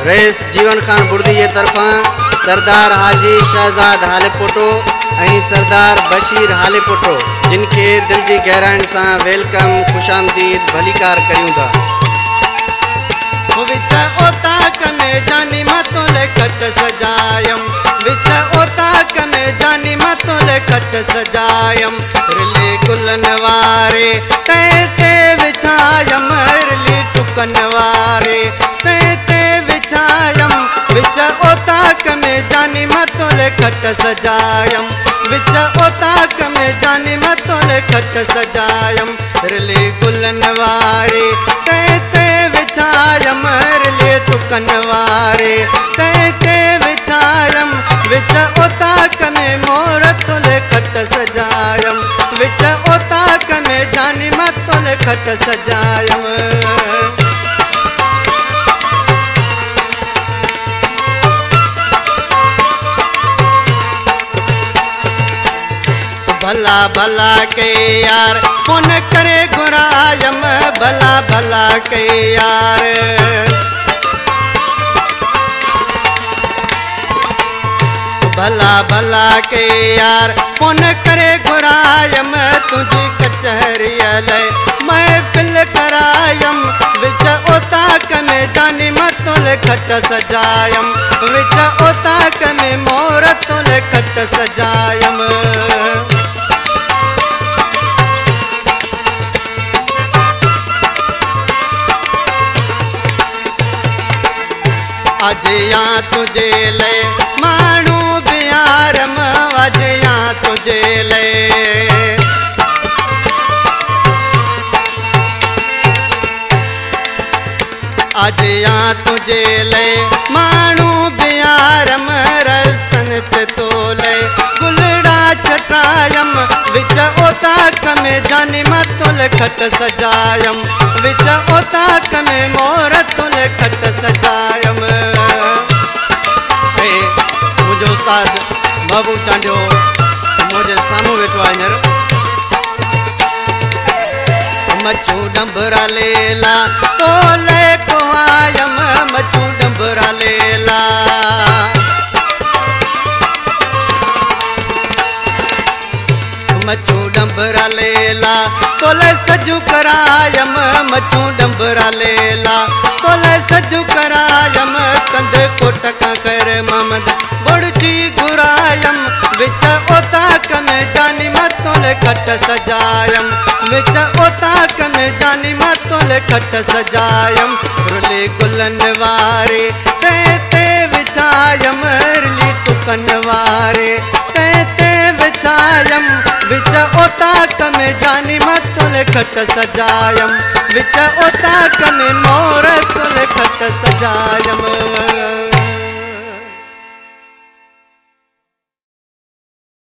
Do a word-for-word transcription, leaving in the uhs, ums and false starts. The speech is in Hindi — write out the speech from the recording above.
रईस जीवन खान बुर्दी जे तरफा सरदार हाजी शहजाद हालेपोटो ऐं सरदार बशीर हालेपोटो जिनके दिल की गहराइनि से वेलकम खुशामदीद भलीकार करूँ था। विच ओताक में जानी मतोले खट सजायम विच ओताक में जानी मतोले खट सजायम रिली गुलन वारे तैते विछायम रिली टुकन वारे तैते विछायम विच ओताक में जानी मतोले खट सजायम विच ओताक में जानी मतोले खट सजायम रिली गुलन वारे तैते विछायम रिली टुकन वारे तैते विछायम विच ओताक में मोर तोले खट सजायम विच ओताक में जानी मतोले खट सजायम। भला भला के यार फोन करे घुरायम भला भला के यार भला भला के यार फोन करे घुरायम तुझी कचहरिया ले महफिल करायम विच ओताक में जानी मतोले खट सजायम विच ओताक में मोर तोले खट सजायम। आज यहाँ तुझे ले मानू बिहारम आज यहाँ तुझे ले आज यहाँ तुझे ले मानू बिहारम रस्तन ते तोले गुलड़ा छटायम विच ओताक में जानी मतोले खट सजायम विच ओताक में मोर तोले खट सजायम। मुझे उस्ताद महबूब चांडियो मुझे सामू वेठो आहे हींअर मच्छू डंबरा लेला तोले कुआयम मच्छू डंबरा लेला मच्छू डंबरा लेला तोले सजू करायम मच्छू डंबरा लेला तोले सजू करायम कंध कोटका कर ममद बुड़ची घुरायम विच ओताक में जानी मतोले खट सजायम विच ओताक में जानी मतोले खट सजायम रुली गुलन वारे तैते विछायम रिली टुकन वारे तैते विछायम विच ओताक में जानी मतोले खट सजायम विच ओताक में मोर तोले खट सजायम।